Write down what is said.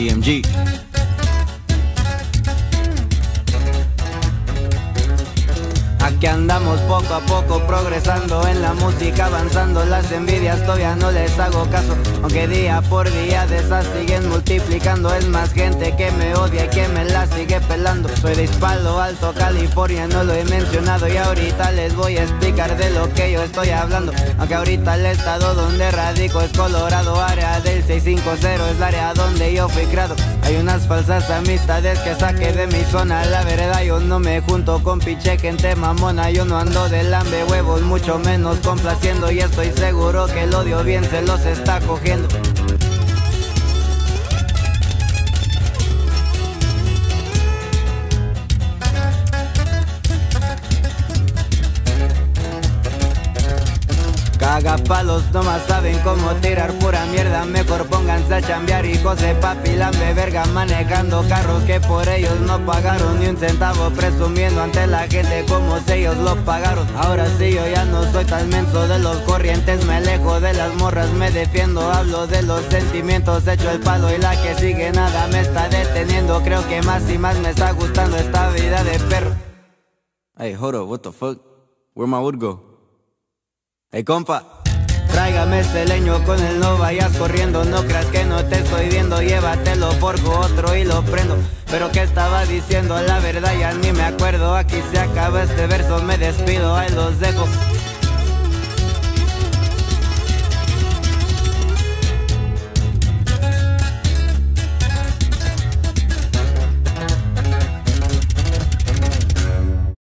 DMG. Aquí andamos poco a poco progresando en la música, avanzando. Las envidias todavía no les hago caso, aunque día por día de esas siguen multiplicando. Es más gente que me odia y que me la sigue pelando. Soy de Palo Alto, California, no lo he mencionado, y ahorita les voy a explicar de lo que yo estoy hablando. Aunque ahorita el estado donde radico es Colorado, área del 650 es la área donde yo fui criado. Hay unas falsas amistades que saqué de mi zona. La verdad yo no me junto con pinche gente mamona. Yo no ando de lambe huevos, mucho menos complaciendo, y estoy seguro que el odio bien se los está cogiendo. Cagapalos nomás saben cómo tirar pura mierda. Mejor pónganse a chambear, hijos de papi lambe verga, manejando carros que por ellos no pagaron ni un centavo, presumiendo ante la gente como si ellos lo pagaron. Ahora sí yo ya no soy tan menso de los corrientes, me alejo de las morras, me defiendo, hablo de los sentimientos, echo el palo y la que sigue nada me está deteniendo. Creo que más y más me está gustando esta vida de perro. Hey, hold up, what the fuck? Where my wood go? Hey compa, tráigame este leño, con él no vayas corriendo. No creas que no te estoy viendo, llévatelo, forjo otro y lo prendo. Pero qué estaba diciendo, la verdad ya ni me acuerdo. Aquí se acaba este verso, me despido, ahí los dejo.